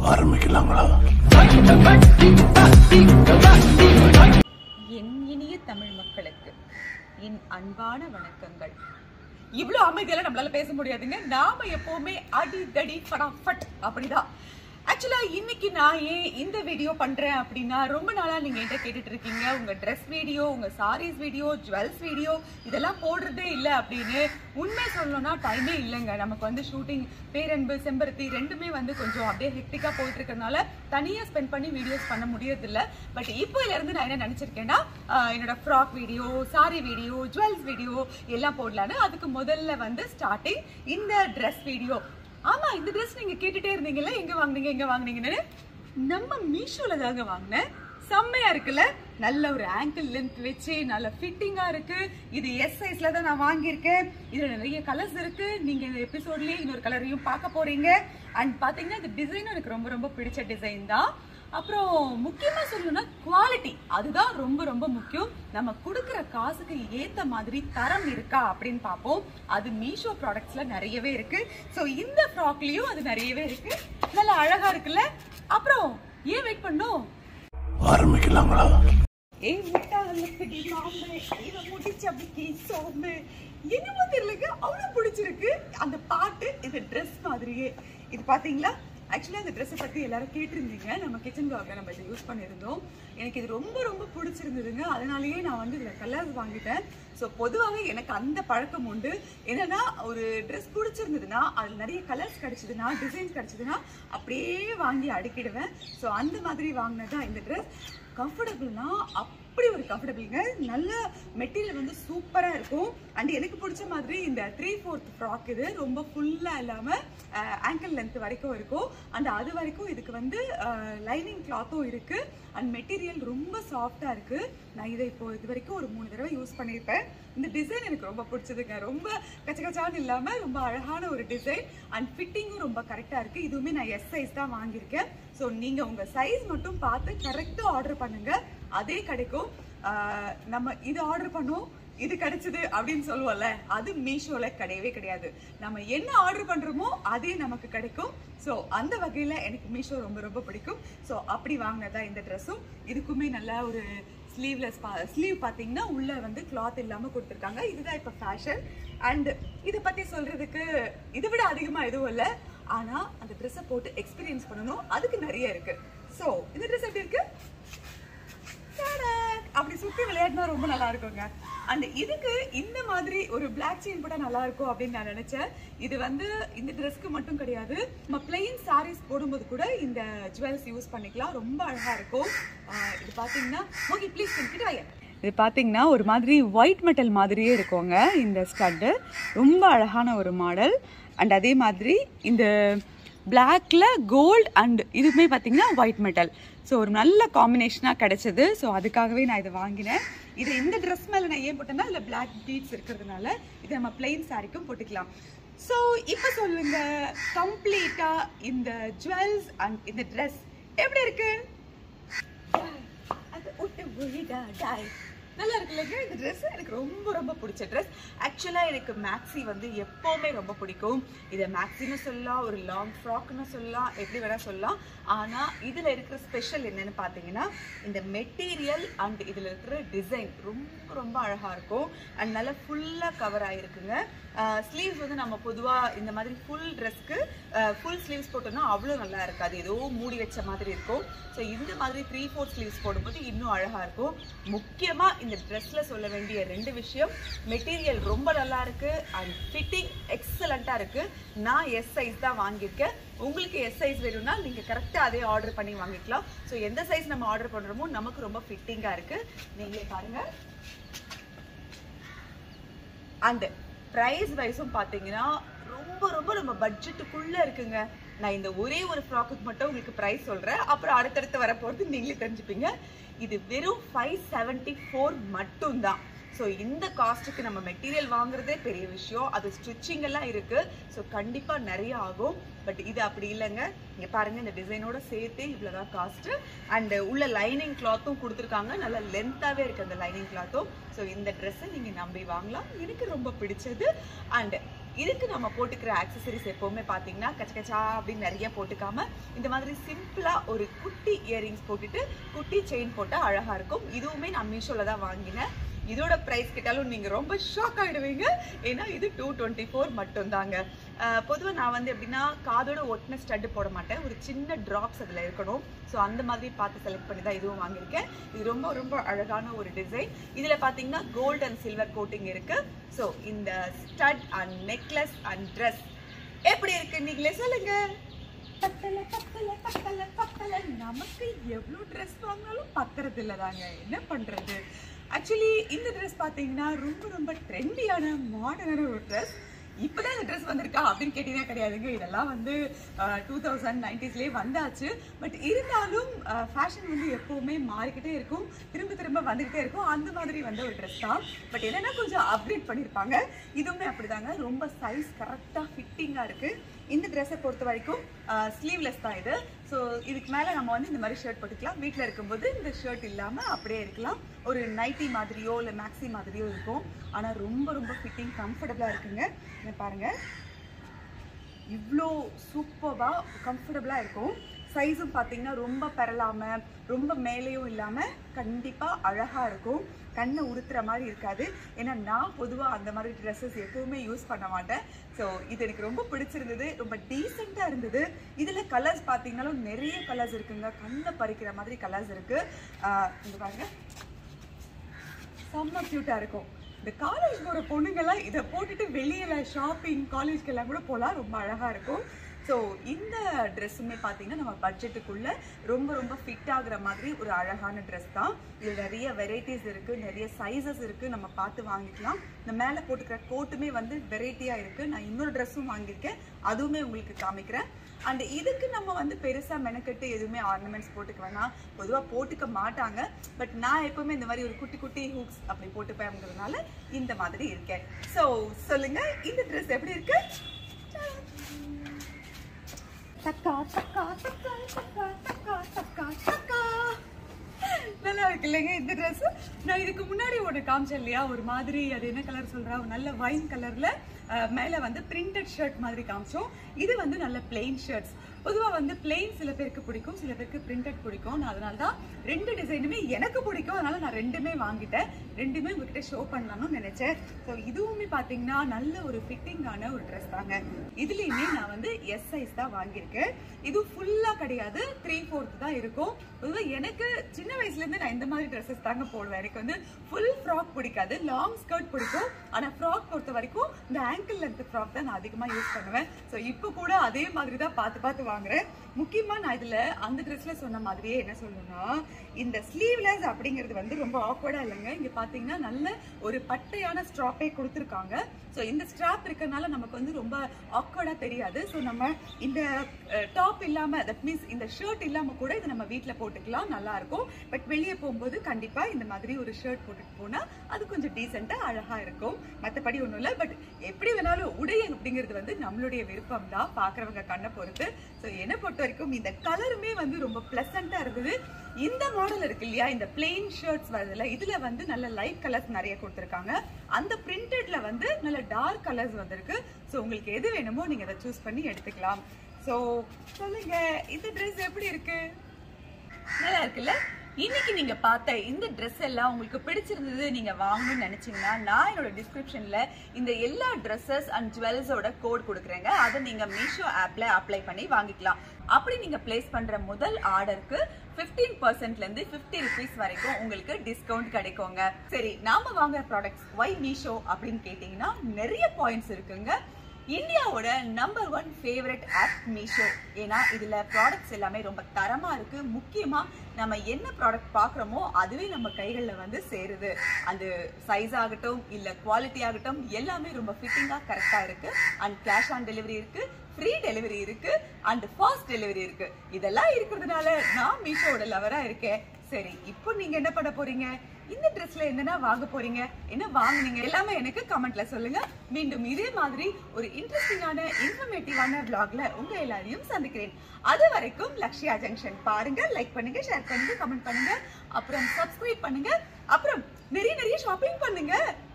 ஆரம்பிக்கலாங்களா? என் இனிய தமிழ் மக்களுக்கு என் அன்பான வணக்கங்கள். இவ்வளவு அமைதியெல்லாம் நம்மளால பேச முடியாதுங்க. நாம எப்பவுமே அடிதடி ஃபடாஃபட் அப்படிதான். ஆக்சுவலா இன்னைக்கு நான் ஏன் இந்த வீடியோ பண்றேன் அப்படின்னா, ரொம்ப நாளா நீங்க என்கிட்ட கேட்டுட்டு இருக்கீங்க, உங்க ட்ரெஸ் வீடியோ, உங்க சாரீஸ் வீடியோ, ஜுவல்ஸ் வீடியோ இதெல்லாம் போடுறதே இல்லை அப்படின்னு. உண்மை சொல்லணும்னா டைமே இல்லைங்க. நமக்கு வந்து ஷூட்டிங், பேரன்பு, செம்பருத்தி ரெண்டுமே வந்து கொஞ்சம் அப்படியே ஹெக்டிக்கா போயிட்டு இருக்கறனால தனியா ஸ்பெண்ட் பண்ணி வீடியோஸ் பண்ண முடியறது இல்லை. பட் இப்போல இருந்து நான் என்ன நினைச்சிருக்கேன்னா, என்னோட frock video, sari video, jewels video எல்லாம் போடலான்னு. அதுக்கு முதல்ல வந்து ஸ்டார்டிங் இந்த ட்ரெஸ் வீடியோ. ஆமா, இந்த ட்ரெஸ் நீங்க கேட்டுட்டே இருந்தீங்கல்ல, எங்க வாங்குனீங்கன்னு. நம்ம மீஷோல தாங்க வாங்கினேன். செம்மையா இருக்குல்ல, நல்ல ஒரு ஆங்கிள் லென்த் வச்சு நல்ல ஃபிட்டிங்கா இருக்கு. இது எஸ் சைஸ்ல தான் நான் வாங்கியிருக்கேன். இதுல நிறைய கலர்ஸ் இருக்கு. நீங்க இந்த எபிசோட்லயே இன்னொரு கலரையும் பார்க்க போறீங்க. அண்ட் பாத்தீங்கன்னா இந்த டிசைனும் எனக்கு ரொம்ப ரொம்ப பிடிச்ச டிசைன் தான். அப்புறம் முக்கியமா சொல்லணும்னா குவாலிட்டி, அதுதான் ரொம்ப ரொம்ப முக்கியம். நம்ம கொடுக்குற காசுக்கு ஏத்த மாதிரி தரம் இருக்கா அப்படின்னு பார்ப்போம். அது மீஷோ ப்ராடக்ட்ஸ்ல நிறையவே இருக்கு. ஸோ இந்த ஃப்ராக்லயும் அது நிறையவே இருக்கு. நல்லா அழகா இருக்குல்ல. அப்புறம் ஏன் வெயிட் பண்ணோம், ஆரம்பிக்கலாங்களா? என்னமோ தெரியலங்க, அவ்வளவு பிடிச்சிருக்கு அந்த பாட்டு. இந்த ட்ரெஸ் மாதிரியே இது பாத்தீங்களா. ஆக்சுவலா இந்த ட்ரெஸ்ஸை பத்தி எல்லாரும் கேட்டிருந்தீங்க. நம்ம கிச்சன் பிளாக்ல நம்ம இதை யூஸ் பண்ணியிருந்தோம். எனக்கு இது ரொம்ப ரொம்ப பிடிச்சிருந்ததுங்க. அதனாலயே நான் வந்து இதுல கலர்ஸ் வாங்கிட்டேன். ஸோ பொதுவாகவே எனக்கு அந்த பழக்கம் உண்டு. என்னன்னா, ஒரு ட்ரெஸ் பிடிச்சிருந்ததுன்னா அதில் நிறைய கலர்ஸ் கிடைச்சதுன்னா, டிசைன்ஸ் கிடைச்சதுன்னா அப்படியே வாங்கி அடுக்கிடுவேன். ஸோ அந்த மாதிரி வாங்கினதான் இந்த ட்ரெஸ். கம்ஃபர்டபுள்னா அப்படி ஒரு கம்ஃபர்டபுளுங்க. நல்ல மெட்டீரியல் வந்து சூப்பராக இருக்கும். அண்ட் எனக்கு பிடிச்ச மாதிரி இந்த 3/4 ஃப்ராக் இது ரொம்ப ஃபுல்லாக இல்லாமல் ஆங்கிள் லென்த் வரைக்கும் இருக்கும். அண்ட் அது வரைக்கும் இதுக்கு வந்து லைனிங் கிளாத்தும் இருக்கு. அண்ட் மெட்டீரியல் ரொம்ப சாஃப்டாக இருக்கு. நான் இதை இப்போ இது வரைக்கும் ஒரு 3 தடவை யூஸ் பண்ணியிருப்பேன். இந்த டிசைன் எனக்கு ரொம்ப பிடிச்சதுங்க. ரொம்ப கச்சகச்சான்னு இல்லாமல் ரொம்ப அழகான ஒரு டிசைன். அண்ட் ஃபிட்டிங்கும் ரொம்ப கரெக்டாக இருக்கு. இதுவுமே நான் எஸ் சைஸ் தான் வாங்கியிருக்கேன். ஸோ நீங்கள் உங்கள் சைஸ் மட்டும் பார்த்து கரெக்டாக ஆர்டர் பண்ணுங்க, அதே கிடைக்கும். நம்ம இது ஆர்டர் பண்ணோம், இது கிடைச்சது அப்படின்னு சொல்லுவோம்ல, அது மீஷோல கிடையவே கிடையாது. நம்ம என்ன ஆர்டர் பண்றோமோ அதே நமக்கு கிடைக்கும். ஸோ அந்த வகையில எனக்கு மீஷோ ரொம்ப ரொம்ப பிடிக்கும். ஸோ அப்படி வாங்கினதா இந்த ட்ரெஸ்ஸும். இதுக்குமே நல்லா ஒரு ஸ்லீவ்லெஸ் ஸ்லீவ் பார்த்தீங்கன்னா உள்ள வந்து கிளாத் இல்லாமல் கொடுத்துருக்காங்க. இதுதான் இப்போ ஃபேஷன். அண்ட் இதை பற்றி சொல்றதுக்கு இதை விட அதிகமாக எதுவும் இல்லை. ஆனால் அந்த ட்ரெஸ்ஸை போட்டு எக்ஸ்பீரியன்ஸ் பண்ணணும், அதுக்கு நிறைய இருக்கு. ஸோ இந்த ட்ரெஸ் எப்படி இருக்கு, அப்படி சுத்தி விளையாடினா ரொம்ப நல்லா இருக்குங்க. அண்ட் இதுக்கு இந்த மாதிரி ஒரு பிளாக் செயின் போட்டா நல்லா இருக்கும் அப்படின்னு நான் நினைச்சேன். இது வந்து இந்த ட்ரெஸ்க்கு மட்டும் கிடையாது, நம்ம பிளெயின் சாரீஸ் போடும்போது கூட இந்த ஜுவல்ஸ் யூஸ் பண்ணிக்கலாம். ரொம்ப அழகா இருக்கும். இது பாத்தீங்கன்னா, மோகி ப்ளீஸ் கிட்ட வாங்க. இது பார்த்தீங்கன்னா ஒரு மாதிரி ஒயிட் மெட்டல் மாதிரியே இருக்குங்க இந்த ஸ்டட்டு. ரொம்ப அழகான ஒரு மாடல். அண்ட் அதே மாதிரி இந்த பிளாக்ல கோல்டு அண்ட் இதுவுமே பார்த்தீங்கன்னா ஒயிட் மெட்டல். ஸோ ஒரு நல்ல காம்பினேஷனாக கிடைச்சது. ஸோ அதுக்காகவே நான் இதை வாங்கினேன். இது இந்த ட்ரெஸ் மேலே நான் ஏன் போட்டேன்னா இதில் பிளாக் பீட்ஸ் இருக்கிறதுனால இதை நம்ம பிளெயின் சாரிக்கும் போட்டுக்கலாம். ஸோ இப்போ சொல்லுங்க, கம்ப்ளீட்டாக இந்த ஜுவல்ஸ் அண்ட் இந்த ட்ரெஸ் எப்படி இருக்கு? நல்லா இருக்குல்லங்க இந்த ட்ரெஸ். எனக்கு ரொம்ப ரொம்ப பிடிச்ச ட்ரெஸ். ஆக்சுவலாக எனக்கு மேக்ஸி வந்து எப்போவுமே ரொம்ப பிடிக்கும். இதை மேக்ஸின்னு சொல்லலாம், ஒரு லாங் ஃப்ராக்னு சொல்லலாம், எப்படி வேணால் சொல்லலாம். ஆனால் இதில் இருக்கிற ஸ்பெஷல் என்னென்னு பார்த்தீங்கன்னா, இந்த மெட்டீரியல் அண்ட் இதில் இருக்கிற டிசைன் ரொம்ப ரொம்ப அழகாக இருக்கும். அண்ட் நல்லா ஃபுல்லாக கவர் ஆகிருக்குங்க. ஸ்லீவ்ஸ் வந்து நம்ம பொதுவாக இந்த மாதிரி ஃபுல் ட்ரெஸ்க்கு ஃபுல் ஸ்லீவ்ஸ் போட்டோம்னா அவ்வளோ நல்லா இருக்காது, ஏதோ மூடி வச்ச மாதிரி இருக்கும். ஸோ இந்த மாதிரி 3/4 ஸ்லீவ்ஸ் போடும்போது இன்னும் அழகாக இருக்கும். முக்கியமாக இந்த ட்ரெஸ்ஸில் சொல்ல வேண்டிய 2 விஷயம், மெட்டீரியல் ரொம்ப நல்லா இருக்குது அண்ட் ஃபிட்டிங் எக்ஸலண்ட்டாக இருக்குது. நான் எஸ் சைஸ் தான் வாங்கியிருக்கேன். உங்களுக்கு எஸ் சைஸ் வேணும்னா நீங்கள் கரெக்டாக அதே ஆர்டர் பண்ணி வாங்கிக்கலாம். ஸோ எந்த சைஸ் நம்ம ஆர்டர் பண்ணுறோமோ நமக்கு ரொம்ப ஃபிட்டிங்காக இருக்குது. நீங்களே பாருங்கள். அந்த ப்ரைஸ் வைஸும் பார்த்தீங்கன்னா ரொம்ப ரொம்ப நம்ம பட்ஜெட்டுக்குள்ளே இருக்குங்க. நான் இந்த ஒரே ஒரு ஃப்ராக்குக்கு மட்டும் உங்களுக்கு ப்ரைஸ் சொல்கிறேன், அப்புறம் அடுத்தடுத்து வரப்போகிறது நீங்களே தெரிஞ்சுப்பீங்க. இது வெறும் 574 மட்டும்தான். ஸோ இந்த காஸ்ட்டுக்கு நம்ம மெட்டீரியல் வாங்குறதே பெரிய விஷயம். அது ஸ்டிச்சிங் எல்லாம் இருக்கு. ஸோ கண்டிப்பாக நிறைய ஆகும். பட் இது அப்படி இல்லைங்க. இங்கே பாருங்க, இந்த டிசைனோட சேர்த்து இவ்வளோதான் காஸ்ட். அண்ட் உள்ள லைனிங் கிளாத்தும் கொடுத்துருக்காங்க. நல்லா லென்த்தாகவே இருக்கு அந்த லைனிங் கிளாத்தும். ஸோ இந்த ட்ரெஸ்ஸை நீங்கள் நம்பி வாங்கலாம். எனக்கு ரொம்ப பிடிச்சது. அண்ட் இதுக்கு நம்ம போட்டுக்கிற ஆக்சசரிஸ் எப்பவுமே பாத்தீங்கன்னா கச்சகச்சா அப்படின்னு நிறைய போட்டுக்காம இந்த மாதிரி சிம்பிளா ஒரு குட்டி இயரிங்ஸ் போட்டுட்டு குட்டி செயின் போட்டா அழகா இருக்கும். இதுவுமே நான் மீஷோல தான் வாங்கினேன். இதோட பிரைஸ் கேட்டாலும் நீங்க ரொம்ப ஷாக் ஆயிடுவீங்க. ஏன்னா இது 224 மட்டும் தாங்க. பொதுவா நான் வந்து எப்படின்னா காதோட ஒட்டின ஸ்டட் போட மாட்டேன், ஒரு சின்ன டிராப்ஸ் அதுல இருக்கணும். ஸோ அந்த மாதிரி பார்த்து செலக்ட் பண்ணி தான் இதுவும் வாங்கியிருக்கேன். இது ரொம்ப ரொம்ப அழகான ஒரு டிசைன். இதுல பாத்தீங்கன்னா கோல்ட் அண்ட் சில்வர் கோட்டிங் இருக்கு. ஸோ இந்த stud and necklace and dress எப்படி இருக்கு நீங்களே சொல்லுங்க. பத்தல பத்தல பத்தல பத்தல நமக்கு எவ்வளவு ட்ரெஸ் வாங்கினாலும் பத்துறது இல்லதாங்க, என்ன பண்றது. ஆக்சுவலி இந்த ட்ரெஸ் பாத்தீங்கன்னா ரொம்ப ரொம்ப ட்ரெண்டியான மாடர்னான ஒரு ட்ரெஸ். இப்பதான் இந்த ட்ரெஸ் வந்திருக்கா அப்படின்னு கேட்டீங்கன்னா கிடையாதுங்க. இதெல்லாம் வந்து 2090ஸ்லயே வந்தாச்சு. பட் இருந்தாலும் ஃபேஷன் வந்து எப்பவுமே மாறிக்கிட்டே இருக்கும், திரும்ப திரும்ப வந்துகிட்டே இருக்கும். அந்த மாதிரி வந்த ஒரு ட்ரெஸ் தான். பட் என்னன்னா கொஞ்சம் அப்கிரேட் பண்ணியிருப்பாங்க. இதுவுமே அப்படிதாங்க, ரொம்ப சைஸ் கரெக்டா ஃபிட்டிங்கா இருக்கு. இந்த ட்ரெஸ்ஸை பொறுத்த வரைக்கும் ஸ்லீவ்லெஸ் தான் இது. ஸோ இதுக்கு மேலே நம்ம வந்து இந்த மாதிரி ஷர்ட் போட்டுக்கலாம். வீட்டில் இருக்கும்போது இந்த ஷர்ட் இல்லாமல் அப்படியே இருக்கலாம். ஒரு நைட்டி மாதிரியோ இல்லை மேக்ஸி மாதிரியோ இருக்கும். ஆனால் ரொம்ப ரொம்ப ஃபிட்டிங் கம்ஃபர்டபுளாக இருக்குங்க. இதை பாருங்கள், இவ்வளோ சூப்பராக கம்ஃபர்டபுளாக இருக்கும். சைஸும் பார்த்தீங்கன்னா ரொம்ப பெறலாமல் ரொம்ப மேலேயும் இல்லாமல் கண்டிப்பாக அழகாக இருக்கும். கண்ணை உறுத்துற மாதிரி இருக்காது. ஏன்னா நான் பொதுவாக அந்த மாதிரி ட்ரெஸ்ஸஸ் எப்பவுமே யூஸ் பண்ண மாட்டேன். ஸோ இது எனக்கு ரொம்ப பிடிச்சிருந்தது, ரொம்ப டீசெண்டாக இருந்தது. இதில் கலர்ஸ் பார்த்தீங்கன்னாலும் நிறைய கலர்ஸ் இருக்குங்க, கண்ணை பறிக்கிற மாதிரி கலர்ஸ் இருக்கு. இங்க பாருங்க, செம்ம க்யூட்டாக இருக்கும். இந்த காலேஜ் போகிற பொண்ணுங்கெல்லாம் இதை போட்டுட்டு வெளியில் ஷாப்பிங் காலேஜ்க்கு எல்லாம் கூட போகலாம், ரொம்ப அழகாக இருக்கும். ஸோ இந்த ட்ரெஸ்ஸுமே பார்த்தீங்கன்னா நம்ம பட்ஜெட்டுக்குள்ளே ரொம்ப ரொம்ப ஃபிட் ஆகுற மாதிரி ஒரு அழகான ட்ரெஸ் தான். இதில் நிறைய வெரைட்டிஸ் இருக்குது, நிறைய சைஸஸ் இருக்குது, நம்ம பார்த்து வாங்கிக்கலாம். இந்த மேலே போட்டுக்கிற கோட்டுமே வந்து வெரைட்டியாக இருக்குது. நான் இன்னொரு ட்ரெஸ்ஸும் வாங்கியிருக்கேன், அதுவுமே உங்களுக்கு காமிக்கிறேன். அண்ட் இதுக்கு நம்ம வந்து பெருசாக மெனக்கெட்டு எதுவுமே ஆர்னமெண்ட்ஸ் போட்டுக்க வேணாம், பொதுவாக போட்டுக்க மாட்டாங்க. பட் நான் எப்பவுமே இந்த மாதிரி ஒரு குட்டி குட்டி ஹூக்ஸ் அப்படி போட்டுப்பேங்கிறதுனால இந்த மாதிரி இருக்கேன். ஸோ சொல்லுங்க, இந்த ட்ரெஸ் எப்படி இருக்கு? தக்கா தக்கா தக்கா தக்கா தக்கா தக்கா தக்கா நல்லா இருக்கு இல்லைங்க இந்த ட்ரெஸ். நான் இதுக்கு முன்னாடி ஒன்று காமிச்சேன் இல்லையா, ஒரு மாதிரி அது என்ன கலர் சொல்றா, நல்ல வைன் கலர்ல மேலே வந்து பிரிண்டட் ஷர்ட் மாதிரி காமிச்சோம். இது வந்து நல்ல பிளெயின் ஷர்ட்ஸ். பொதுவாக வந்து பிளெயின் சில பேருக்கு பிடிக்கும், சில பேருக்கு பிரிண்டட் பிடிக்கும். நான் அதனால தான் ரெண்டு டிசைனுமே எனக்கு பிடிக்கும், அதனால நான் ரெண்டுமே வாங்கிட்டேன். ரெண்டுமே உங்ககிட்ட ஷோ பண்ணலாம்னு நினைச்சேன். ஸோ இதுவுமே பார்த்தீங்கன்னா நல்ல ஒரு ஃபிட்டிங்கான ஒரு ட்ரெஸ் தாங்க. இதுலேயுமே நான் வந்து எஸ் சைஸ் தான் வாங்கியிருக்கேன். இது ஃபுல்லாக கிடையாது, 3/4 தான் இருக்கும். பொதுவாக எனக்கு சின்ன வயசுலேருந்து நான் இந்த மாதிரி ட்ரெஸ்ஸஸ் தாங்க போடுவேன். எனக்கு வந்து ஃபுல் ஃப்ராக் பிடிக்காது, லாங் ஸ்கர்ட் பிடிக்கும். ஆனால் ஃப்ராக் பொறுத்த வரைக்கும் இந்த ஆங்கிள் லென்த் ஃப்ராக் தான் நான் அதிகமாக யூஸ் பண்ணுவேன். ஸோ இப்போ கூட அதே மாதிரி தான் பார்த்து பார்த்து வாங்குறேன். முக்கியமாக நான் இதில் அந்த ட்ரெஸ்ஸில் சொன்ன மாதிரியே என்ன சொல்லணும்னா, இந்த ஸ்லீவ்லெஸ் அப்படிங்கிறது வந்து ரொம்ப ஆக்வர்டாக இல்லைங்க. இங்கே பார்த்தீங்கன்னா நல்ல ஒரு பட்டையான ஸ்ட்ராப்பே கொடுத்துருக்காங்க. ஸோ இந்த ஸ்ட்ராப் இருக்கிறதுனால நமக்கு வந்து ரொம்ப ஆக்வர்டாக தெரியாது. ஸோ நம்ம இந்த டாப் இல்லாமல், தட் மீன்ஸ் இந்த ஷர்ட் இல்லாமல் கூட இதை நம்ம வீட்டில் போட்டுக்கலாம், நல்லா இருக்கும். பட் வெளியே போகும்போது கண்டிப்பாக இந்த மாதிரி ஒரு ஷர்ட் போட்டுட்டு போனால் அது கொஞ்சம் டீசெண்டாக அழகாக இருக்கும். மற்றபடி ஒன்றும் இல்லை. பட் எப்படி வேணாலும் உடை அப்படிங்கிறது வந்து நம்மளுடைய விருப்பம் தான், பார்க்குறவங்க கண்ணை பொறுத்து. ஸோ என்னை பொறுத்த வரைக்கும் இந்த கலருமே வந்து ரொம்ப பிளசண்டா இருந்தது. இந்த மாடல் இருக்கு இல்லையா, இந்த பிளெயின் ஷர்ட்ஸ் வருதுல, இதுல வந்து நல்ல லைட் கலர்ஸ் நிறைய கொடுத்துருக்காங்க. அந்த பிரிண்டட்ல வந்து நல்ல டார்க் கலர்ஸ் வந்திருக்கு. ஸோ உங்களுக்கு எது வேணுமோ நீங்க அதை சூஸ் பண்ணி எடுத்துக்கலாம். ஸோ சொல்லுங்க, இந்த ட்ரெஸ் எப்படி இருக்கு? நல்லா இருக்குல்ல? இன்னைக்கு நீங்க பார்த்த இந்த ட்ரெஸ் எல்லாம் உங்களுக்கு பிடிச்சிருந்தது, நீங்க வாங்கணும்னு நினைச்சீங்கன்னா நான் என்னோட டிஸ்கிரிப்ஷன்ல இந்த எல்லா ட்ரெஸ்ஸஸ் அண்ட் ஜுவல்ஸோட கோட் கொடுக்குறேங்க. அதை நீங்க மீஷோ ஆப்ல அப்ளை பண்ணி வாங்கிக்கலாம். அப்படி நீங்க பிளேஸ் பண்ற முதல் ஆர்டருக்கு 15% இருந்து 50 rupees வரைக்கும் உங்களுக்கு டிஸ்கவுண்ட் கிடைக்குங்க. சரி, நாம வாங்குற ப்ராடக்ட்ஸ் ஒய் மீஷோ அப்படின்னு கேட்டீங்கன்னா நிறைய பாயிண்ட்ஸ் இருக்குங்க. இந்தியாவோட நம்பர் 1 ஃபேவரட் ஆப் மீஷோ. ஏன்னா இதுல ப்ராடக்ட்ஸ் எல்லாமே ரொம்ப தரமா இருக்கு. முக்கியமா நம்ம என்ன ப்ராடக்ட் பாக்குறோமோ அதுவே நம்ம கைகள்ல வந்து சேருது. அந்த சைஸ் ஆகட்டும் இல்ல குவாலிட்டி ஆகட்டும் எல்லாமே ரொம்ப ஃபிட்டிங்கா கரெக்டா இருக்கு. அண்ட் கேஷ் ஆன் டெலிவரி இருக்கு, ஃப்ரீ டெலிவரி இருக்கு, அண்ட் ஃபாஸ்ட் டெலிவரி இருக்கு. இதெல்லாம் இருக்கிறதுனால நான் மீஷோவோட லவரா இருக்கேன். சரி, இப்போ நீங்க என்ன பண்ண போறீங்க? இந்த ட்ரெஸ்ல என்னன்னா வாங்க போறீங்க, என்ன வாங்குனீங்க எல்லாமே எனக்கு கமெண்ட்ல சொல்லுங்க. மீண்டும் இதே மாதிரி ஒரு இன்ட்ரெஸ்டிங்கான இன்ஃபர்மேட்டிவான vlogல உங்க எல்லாரையும் சந்திக்கிறேன். அது வரைக்கும் லக்ஷ்யா ஜங்ஷன் பாருங்க, லைக் பண்ணுங்க, ஷேர் பண்ணுங்க, கமெண்ட் பண்ணுங்க, அப்புறம் சப்ஸ்கிரைப் பண்ணுங்க, அப்புறம் நிறைய ஷாப்பிங் பண்ணுங்க.